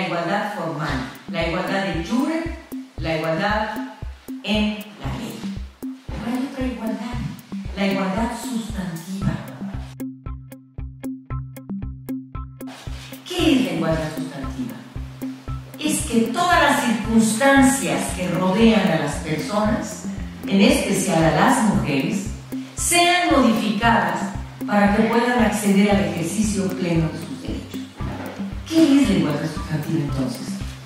igualdad formal, la igualdad de jure, la igualdad en la ley. Pero hay otra igualdad, la igualdad sustantiva. ¿Qué es la igualdad sustantiva? Es que todas las circunstancias que rodean a las personas, en especial a las mujeres, sean modificadas para que puedan acceder al ejercicio pleno de sus derechos. ¿Qué es la igualdad sustantiva entonces?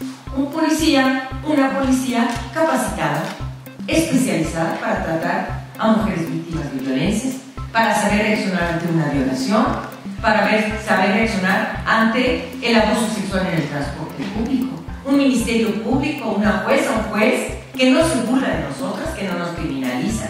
Una policía capacitada, especializada para tratar a mujeres víctimas de violencias, para saber reaccionar ante una violación, para saber reaccionar ante el abuso sexual en el transporte público. Un ministerio público, una jueza, un juez que no se burla de nosotras, que no nos criminaliza.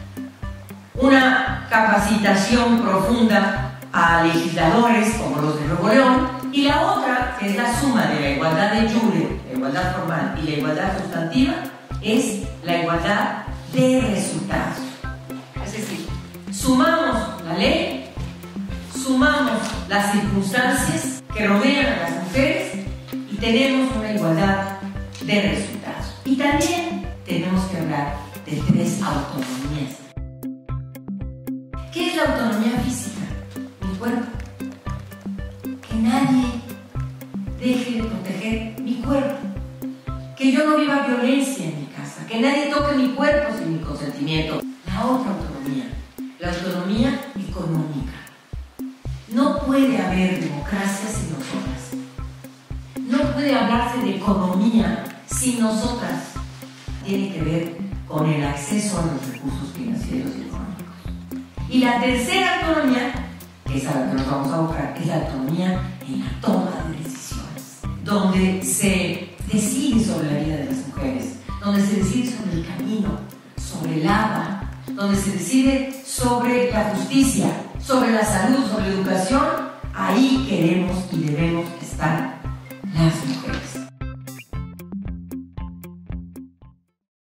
Una capacitación profunda a legisladores como los de Nuevo León, y la otra, que es la suma de la igualdad de jure, la igualdad formal y la igualdad sustantiva, es la igualdad de resultados. Es decir, sumamos la ley, sumamos las circunstancias que rodean a las mujeres y tenemos una igualdad de resultados. Y también tenemos que hablar de 3 autonomías. ¿Qué es la autonomía física? Mi cuerpo. Que nadie deje de proteger mi cuerpo. Que yo no viva violencia en mi casa. Que nadie toque mi cuerpo sin mi consentimiento. La otra autonomía, la autonomía económica. No puede haber democracia sin nosotras. No puede hablarse de economía sin nosotras. Tiene que ver con el acceso a los recursos financieros y económicos. Y la tercera autonomía, que es a la que nos vamos a abocar, es la autonomía en la toma de decisiones, donde se decide sobre la vida de las mujeres, donde se decide sobre el camino, sobre el agua, donde se decide sobre la justicia, sobre la salud, sobre la educación. Ahí queremos y debemos estar